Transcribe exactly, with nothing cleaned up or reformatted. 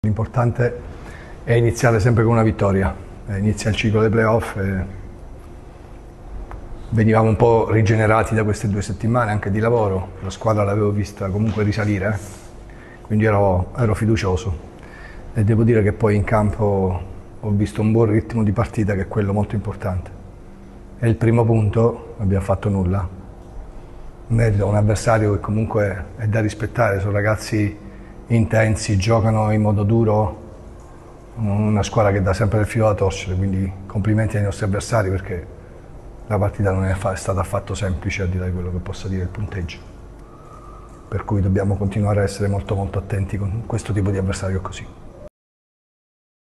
L'importante è iniziare sempre con una vittoria, inizia il ciclo dei playoff e venivamo un po' rigenerati da queste due settimane anche di lavoro, la squadra l'avevo vista comunque risalire, quindi ero, ero fiducioso e devo dire che poi in campo ho visto un buon ritmo di partita, che è quello molto importante. È il primo punto, non abbiamo fatto nulla, merito un avversario che comunque è da rispettare, sono ragazzi intensi, giocano in modo duro, una squadra che dà sempre il filo da torcere, quindi complimenti ai nostri avversari perché la partita non è stata affatto semplice, al di là di quello che possa dire il punteggio, per cui dobbiamo continuare a essere molto molto attenti con questo tipo di avversario così.